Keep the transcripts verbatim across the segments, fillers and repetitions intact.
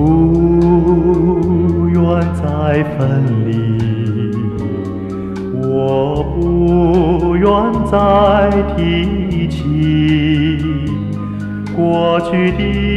不愿再分离，我不愿再提起过去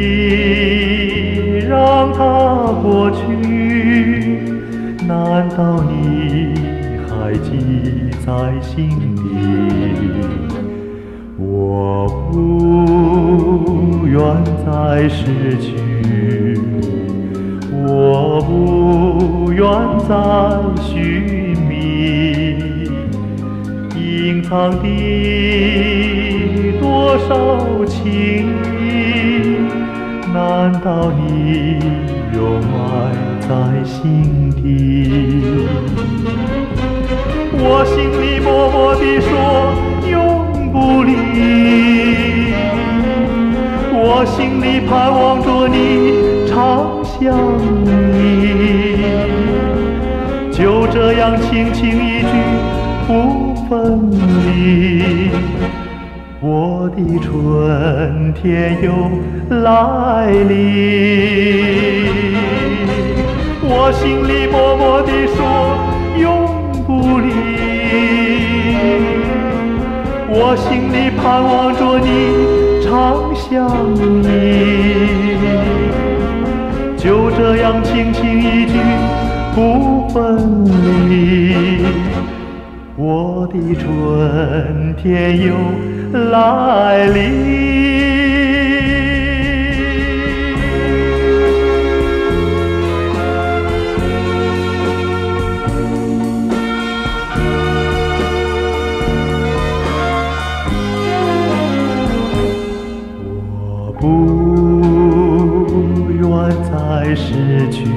的，让它过去。难道你还记在心底？我不愿再失去，我不愿再寻觅，隐藏的多少情意，难道你又埋在心底？我心里默默地说永不离，我心里盼望着你常相依，就这样轻轻一句不分离，我的春天又来临。我心里默默地说永不离，我心里盼望着你常相依，就这样轻轻一句不分离，我的春天又来临。我不愿再失去，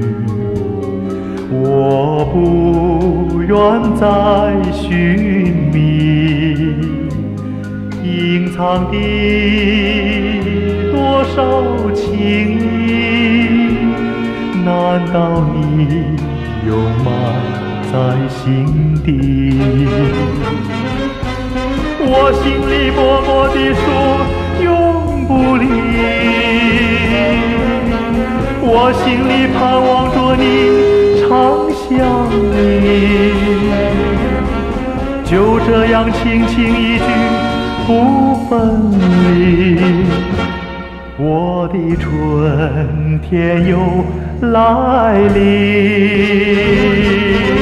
我不愿再寻觅，隐藏的多少情意，难道你又埋在心底？我心里默默地说永不离，我心里盼望着你常相依，就这样轻轻一句不分离，我的春天又来临。